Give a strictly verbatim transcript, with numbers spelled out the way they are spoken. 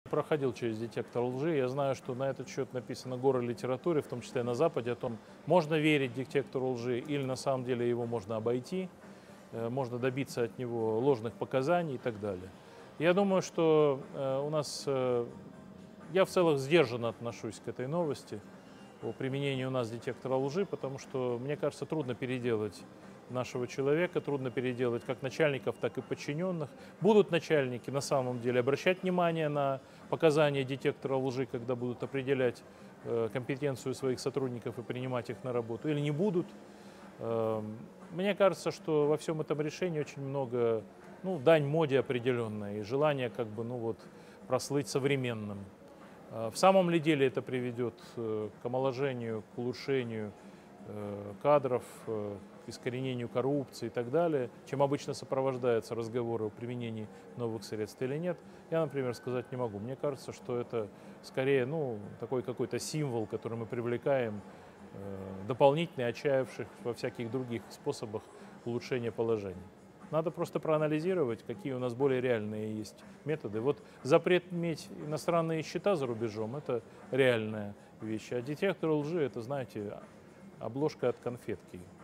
Проходил через детектор лжи. Я знаю, что на этот счет написано горы литературы, в том числе на Западе, о том, можно верить детектору лжи или на самом деле его можно обойти, можно добиться от него ложных показаний и так далее. Я думаю, что у нас, я в целом сдержанно отношусь к этой новости о применении у нас детектора лжи, потому что, мне кажется, трудно переделать нашего человека, трудно переделать как начальников, так и подчиненных. Будут начальники на самом деле обращать внимание на показания детектора лжи, когда будут определять э, компетенцию своих сотрудников и принимать их на работу, или не будут. Э, мне кажется, что во всем этом решении очень много, ну, дань моде определенная и желание как бы, ну, вот, прослыть современным. Э, в самом ли деле это приведет э, к омоложению, к улучшению э, кадров, э, искоренению коррупции и так далее, чем обычно сопровождаются разговоры о применении новых средств или нет, я, например, сказать не могу. Мне кажется, что это скорее, ну, такой какой-то символ, который мы привлекаем, э, дополнительный, отчаявших во всяких других способах улучшения положения. Надо просто проанализировать, какие у нас более реальные есть методы. Вот запрет иметь иностранные счета за рубежом – это реальная вещь, а детектор лжи – это, знаете, обложка от конфетки.